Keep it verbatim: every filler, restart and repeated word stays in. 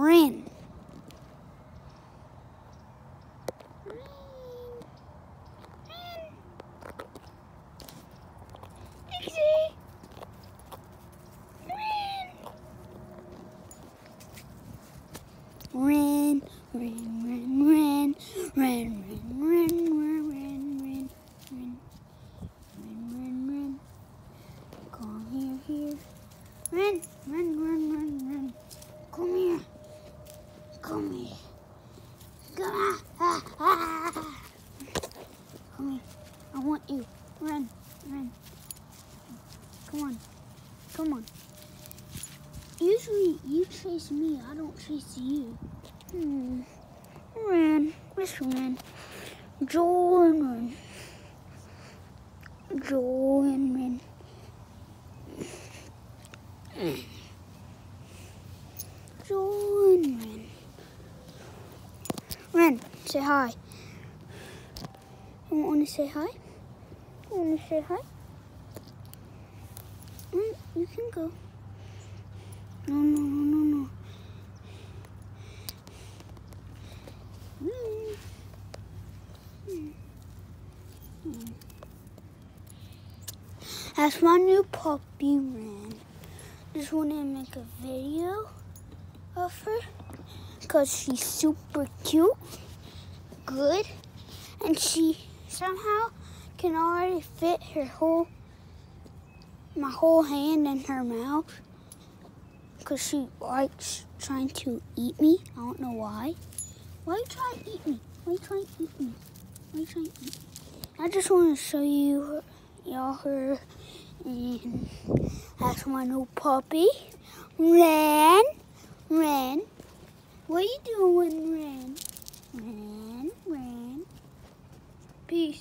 Ren. Ren, Ren, Ren, Ren, Ren, Ren, Ren, Ren, Ren, Ren, Ren, Ren, Ren, Ren. Come here, here. Ren, Ren, Ren, Ren, Ren. Come here. Come here. Come ah, ah, ah. Come here. I want you. Ren, Ren. Come on. Come on. Usually you chase me, I don't chase you. Hmm. Ren. Where's Ren? Joel and Ren. Joel and Ren. Joel and Ren. Ren, say hi. You want to say hi? You want to say hi? Mm, you can go. No, no, no, no, no. Mm. Mm. Mm. That's my new puppy, Ren. Just want to make a video of her because she's super cute, good, and she somehow can already fit her whole, my whole hand in her mouth. Because she likes trying to eat me. I don't know why. Why are you trying to eat me? Why are you trying to eat me? Why are you trying to eat me? I just want to show you y'all her. And that's my new puppy. Ren. Ren. What are you doing, Ren? Ren. Ren. Peace.